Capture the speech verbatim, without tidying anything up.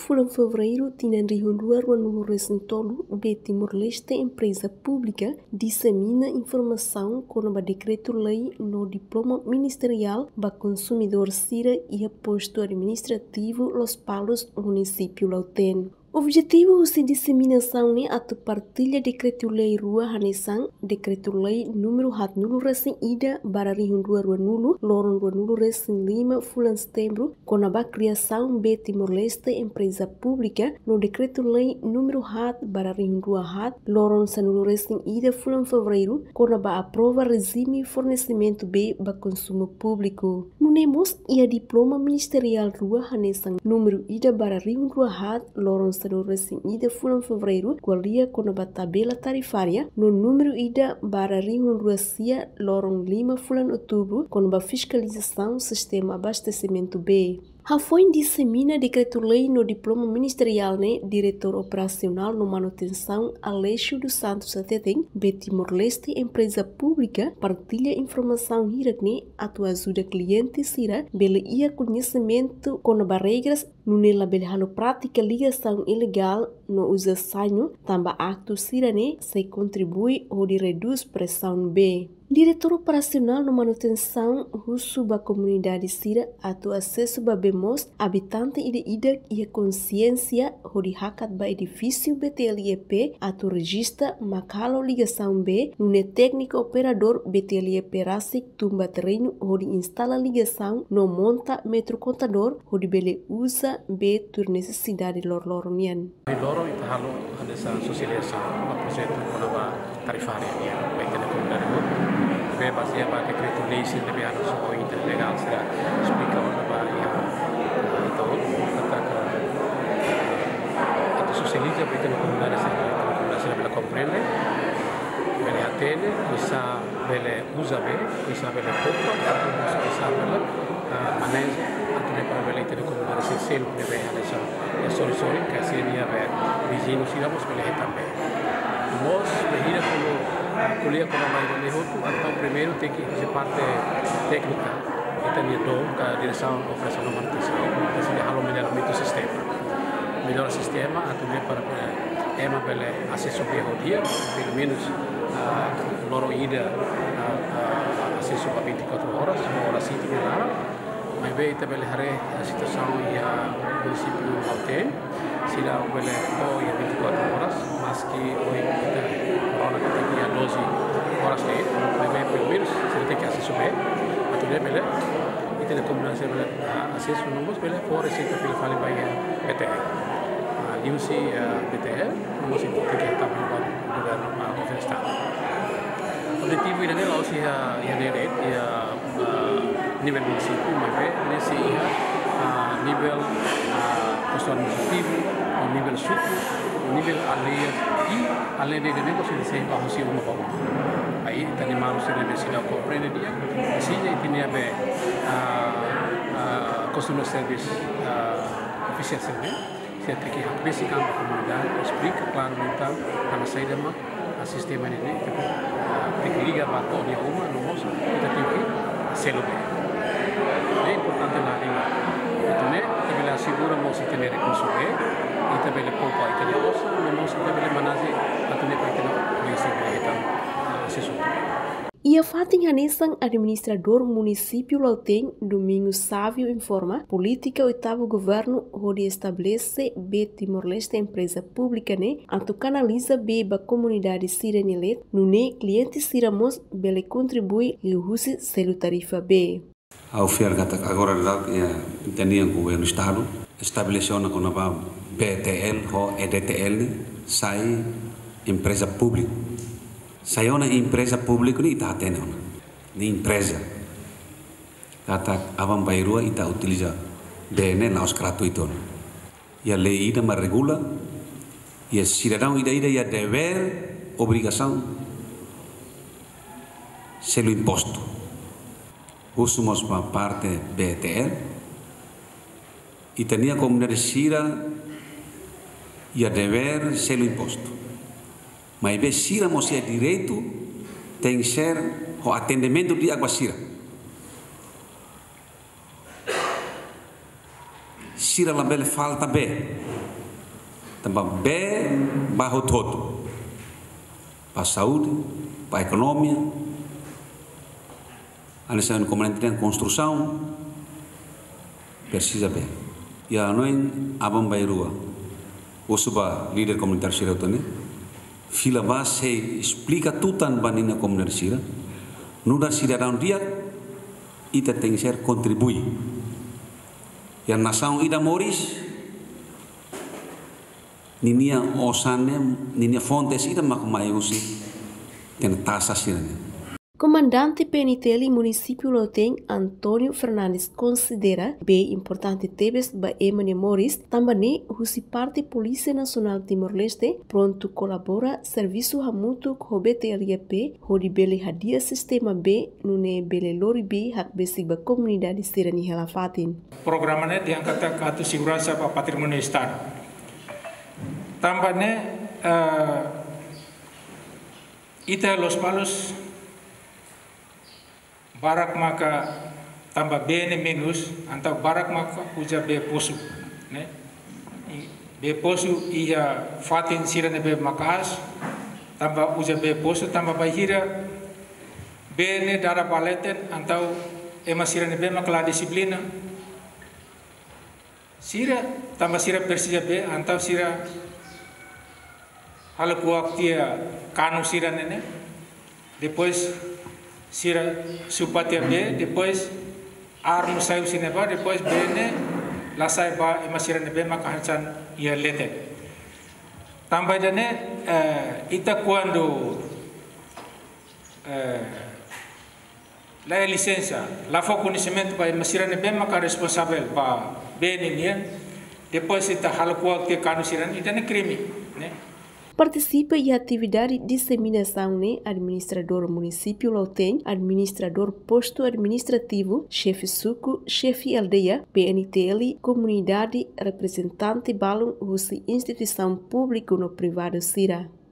fulan fevereiro tinan rihundua ruanulu resintolu be Timor-Leste empresa pública dissemina informação com o decreto-lei no diploma ministerial ba consumidor sira e posto administrativo Los Palos, município Lauten. O objetivo de disseminação é a partilha decreto-lei Rua Hanesang, decreto-lei número hat nulu recém ida para rihundua ruanulu, loron ruanulu recém lima fulan setembro, com a criação be Timor-Leste empresa pública no decreto-lei número hat para rihundua hat, loron sanulu recém ida fulan fevereiro, com a aprova regime fornecimento be ba consumo público. Nunemos ia diploma ministerial Rua Hanesang número ida para rihundua hat, loron no recém-ida fulan fevereiro, qualia com a tabela tarifária no número ida para rihundua sia loron lima fulan outubro, com a fiscalização sistema abastecimento B. A foi dissemina decreto-lei no diploma ministerial né, diretor operacional no manutenção Aleixo dos Santos Atetém, be Timor-Leste empresa pública, partilha informação hirakne atu ajuda cliente sira, bele ia conhecimento com as regras no nela bele halo prática ligação ilegal no usa sanho, tamba acto sira né, se contribui ou de reduz pressão B. Diretor operacional no manutenção russo ba comunidade sira atu acesso ba bemos habitante ida ida e a consciência hodi hakat ba edifício B T L E P atu regista makalo ligação B nune técnico operador B T L E P rasik tumba terreno hodi instala ligação no monta metro contador hodi bele usa B tur necessidade lor loronian. Loro ita halo dessa socialização ba projeto konaba tarifária ya ba telecomunicação be baseia ba decreto-lei se deve ano so inter legal será explica ona ba ya então ataca a socializa ba telecomunicação telecomunicação ela compreende bele atende bisa bele usa be bisa bele pouco bisa bisa bele maneja atene para bele telecomunicação sempre deve essa é solução que seria be vizinhos iramos bele também nós behira como kuliah como mais de outro então primeiro tem que fazer parte técnica e também do a direção operação e manutenção assim de halo melhoramento do sistema melhor o sistema também para é uma bela acesso ao dia pelo menos loro ida acesso a vinte e quatro horas hora sítio de lá mas bem também a situação e a município Lauten se dá o bela e vinte e quatro horas mas que hoje corona que tem a doze horas de mas bem pelo menos se tem que acesso bem a tudo bela e telecomunicação bela acesso não mas bela fora se que fala vai B T L ali o se B T L não se tem que estar bem o governo do estado o objetivo é nela se a e a rede e a nível município mas bem nesse a nível posto administrativo o nível sul o nível aldeia e além de negócio de ser bajo si uma forma aí tem mais se deve se dar compreender dia assim já tem a ver a customer service oficial service se tem que basic a comunidade explica claramente para a saída ma a sistema de tem que ligar para todo dia uma no moço tem que selo é importante na língua então né que ela segura moço ter recurso bem e também ele poupa e tem moço no moço também manage até para ter conhece então acesso E a Fatin Hanesang, administrador município Lauten, Domingos Sávio informa, política oitavo governo onde estabelece B Timor-Leste empresa pública né, anto canaliza B ba comunidade siranelet, no ne cliente siramos bele contribui e o selo tarifa B. A oferta agora é entendiam com o governo estado estabeleceu na conaba B T L ou E D T L sai empresa pública. Sai uma empresa pública ni ita atene ona. Ni empresa. Kata avam bairua ita utiliza D N na os gratuito. E a lei ida ma regula e a cidadão ida ida e a dever, obrigação selo imposto. Usamos uma parte B T L e tinha a comunidade Sira e a dever selo imposto. Mas bem Sira mostra direito tem que ser o atendimento de água Sira. Sira lambele falta bem. também bem barro todo para a saúde, para a economia, a necessidade de construção, precisa bem. E a nós, a Bambairua, o suba líder comunitário Sira Tony, fila base explica tudo tan banina comunitário Sira, no dar Sira down dia, ita tem que ser contribui. E a nação ida moris, ninia osane, ninia fontes ida makumai usi, tem taxa Sira. Comandante P N T L município Loteng, Antônio Fernandes, considera bem importante tebes ba Emane Morris, também husi parte Polícia Nacional Timor-Leste pronto colabora serviço hamutu com B T L P, hodi bele hadia sistema B, nune bele lori B hak besi ba comunidade Sirani Helafatin. Programnya diangkat ke kartu segurança para patrimônio Estado. Tambahnya uh, ita Los Palos barak maka tambah bene minus antau barak maka uja be posu ne be posu ia fatin sirane be makas tambah uja be posu tambah bahira bene dara baleten antau ema sirane be makla disiplina sira tambah sira persija be antau sira hal kuaktia kanu sirane ne depois Sira supatia B, depois armu saiu sineba, depois bene la saiba emasira nebe makahansan ia lete. Tambah dane uh, ita quando uh, la licença, la fo conhecimento para emasira nebe maka responsável para bene nia, depois ita halkuak ke kanu siran ita ne crime, né? Participa em atividade de disseminação né, administrador município Loteng, administrador posto administrativo, chefe suco, chefe aldeia, P N T L, comunidade, representante balão, ou instituição pública no privado Sira.